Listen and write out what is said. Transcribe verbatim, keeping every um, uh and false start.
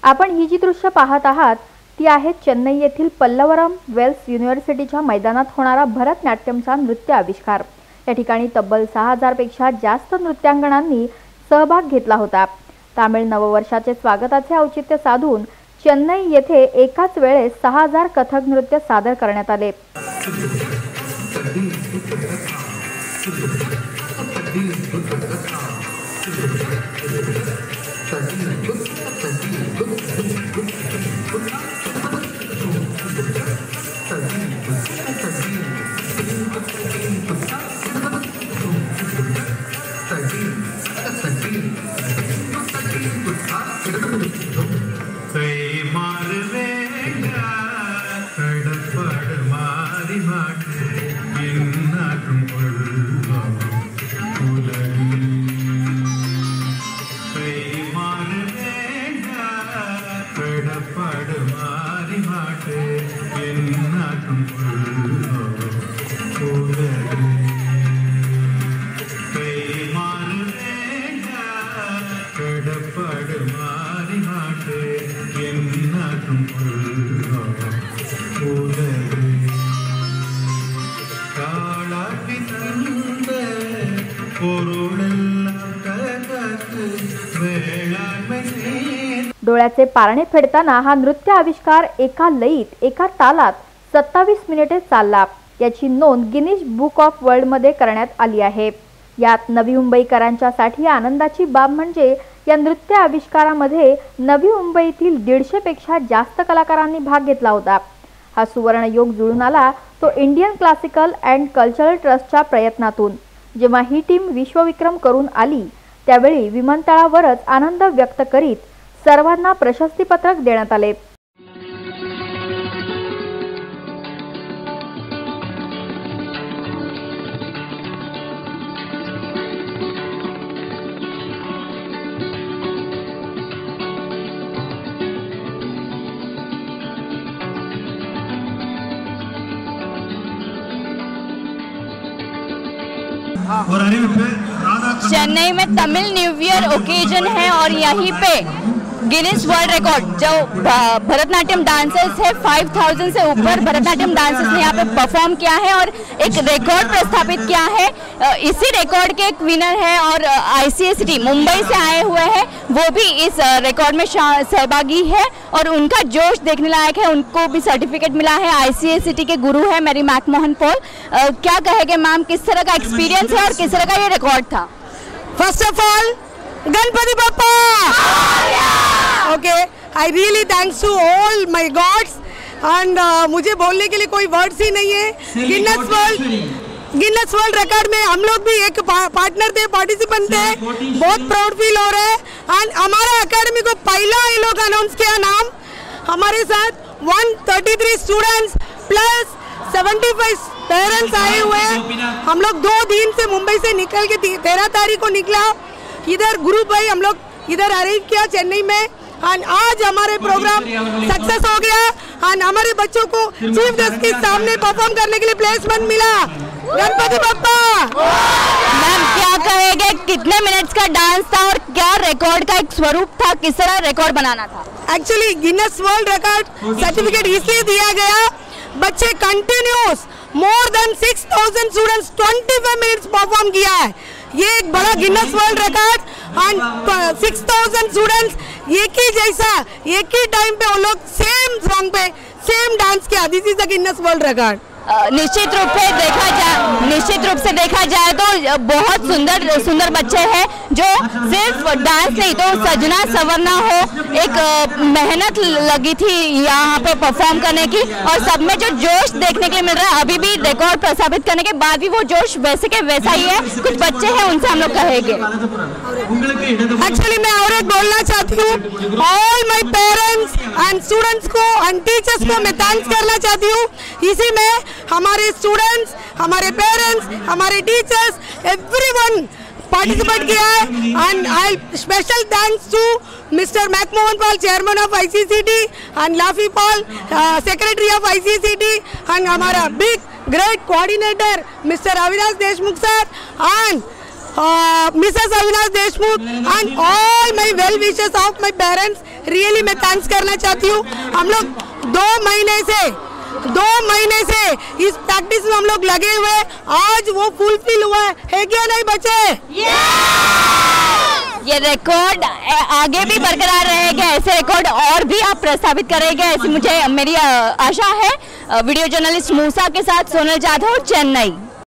आपण ही जी दृश्य पाहत आहात ती आहे चेन्नई येथील पल्लवरम वेल्स युनिव्हर्सिटीच्या मैदानात होणारा भरतनाट्यमचा नृत्य आविष्कार। या ठिकाणी तब्बल सहा हजार पेक्षा जास्त नृत्यांगणांनी सहभाग घेतला होता। तामिळ नववर्षाचे स्वागताचे औचित्य साधून चेन्नई येथे एकाच वेळेस सहा हजार कथक नृत्य सादर करण्यात आले। डोळ्याचे पारणे फेडताना हा नृत्य आविष्कार एका लयीत एका तालात सत्तावीस मिनिटे चालला। याची नोंद गिनीज बुक ऑफ वर्ल्ड मध्ये करण्यात आली आहे। यात नवी मुंबईकरांच्यासाठी आनंदाची बाब म्हणजे या नृत्य आविष्कारामध्ये नवी मुंबईतील दीडशे पेक्षा जास्त कलाकारांनी भाग घेतला होता। हा सुवर्ण योग जुळून आला तो इंडियन क्लासिकल अँड कल्चरल ट्रस्टच्या प्रयत्नातून। जेव्हा ही टीम विश्वविक्रम करून आली त्यावेळी विमानतळावरच आनंद व्यक्त करीत सर्वांना प्रशस्तीपत्रक देण्यात आले। चेन्नई में तमिल न्यू ईयर ओकेजन है और यहीं पे गिनीज वर्ल्ड रिकॉर्ड जो भरतनाट्यम डांसर्स है पाँच हज़ार से ऊपर भरतनाट्यम डांसर्स ने यहाँ पे परफॉर्म किया है और एक रिकॉर्ड प्रस्थापित किया है। इसी रिकॉर्ड के एक विनर है और आईसीएसटी मुंबई से आए हुए हैं, वो भी इस रिकॉर्ड में सहभागी है और उनका जोश देखने लायक है। उनको भी सर्टिफिकेट मिला है। आईसीएसटी के गुरु है मेरी मैकमोहन पॉल। क्या कहेंगे मैम, किस तरह का एक्सपीरियंस है और किस तरह का ये रिकॉर्ड था? First of all Ganpati Bappa. Okay, I really thanks to all my gods and uh, मुझे बोलने के लिए कोई वर्ड्स ही नहीं है। Guinness world Guinness world record में हम लोग भी एक पार्टनर थे, पार्टिसिपेंट थे। बहुत प्राउड फील हो रहा है एंड हमारा एकेडमी को पहला ये लोग अनाउंस किया नाम। हमारे साथ एक सौ तैंतीस स्टूडेंट्स प्लस पचहत्तर पेरेंट्स आए हुए हैं। हम लोग दो दिन से मुंबई से निकल के तेरह तारीख को निकला। इधर ग्रुप भाई हम लोग इधर अरेंज किया चेन्नई में और आज हमारे प्रोग्राम सक्सेस हो गया और हमारे बच्चों को चीफ गेस्ट के सामने परफॉर्म करने के लिए प्लेसमेंट मिला। गणपति बप्पा। मैम क्या कहेंगे, कितने मिनट्स का डांस था और क्या रिकॉर्ड का एक स्वरूप था, किस तरह रिकॉर्ड बनाना था? Actually Guinness world record certificate इसलिए दिया गया, बच्चे continuous more than six thousand students पच्चीस मिनट्स परफॉर्म किया है। ये एक बड़ा Guinness world record and six thousand students एक ही जैसा एक ही टाइम पे वो लोग सेम सॉन्ग पे सेम डांस किया। This is the Guinness world record. निश्चित रूप से देखा जाए निश्चित रूप से देखा जाए तो बहुत सुंदर सुंदर बच्चे हैं जो सिर्फ डांस नहीं तो सजना संवरना हो, एक मेहनत लगी थी यहाँ पे परफॉर्म करने की और सब में जो जोश देखने के लिए मिल रहा है। अभी भी रिकॉर्ड प्रस्थापित करने के बाद भी वो जोश वैसे के वैसा ही है। कुछ बच्चे हैं उनसे हम लोग कहेंगे। एक्चुअली मैं और एक बोलना चाहती हूँ, all my parents and students को एंड टीचर्स को मैं थैंक्स करना चाहती हूँ। इसी में हमारे स्टूडेंट्स, हमारे पेरेंट्स, हमारे टीचर्स, एवरीवन पार्टिसिपेट किया है and I special thanks to mister McMahon Paul, chairman of ICCT and Laffy Paul, secretary of ICCT and हमारा big great coordinator mister Avinash Deshmukh sir and Mrs Avinash Deshmukh and all my well wishes of my parents, really मैं thanks करना चाहती हूँ। हम लोग दो महीने से दो महीने से इस प्रैक्टिस में हम लोग लगे हुए, आज वो फुलफिल हुआ है, है क्या नहीं बच्चे? ये रिकॉर्ड आगे भी बरकरार रहेगा, ऐसे रिकॉर्ड और भी आप प्रस्तावित करेंगे ऐसी मुझे मेरी आशा है। वीडियो जर्नलिस्ट मूसा के साथ सोनल जाधव, चेन्नई।